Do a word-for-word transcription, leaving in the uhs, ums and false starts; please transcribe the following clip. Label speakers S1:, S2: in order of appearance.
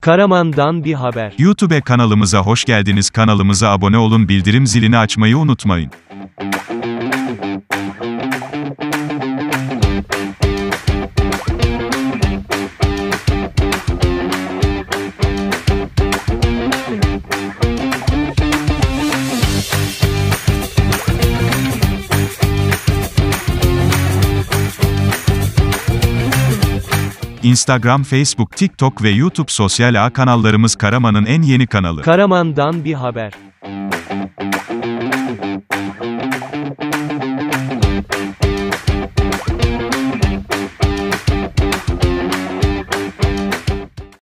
S1: Karaman'dan bir haber.
S2: YouTube kanalımıza hoş geldiniz. Kanalımıza abone olun, bildirim zilini açmayı unutmayın. Instagram, Facebook, TikTok ve YouTube sosyal ağ kanallarımız Karaman'ın en yeni kanalı.
S1: Karaman'dan bir haber.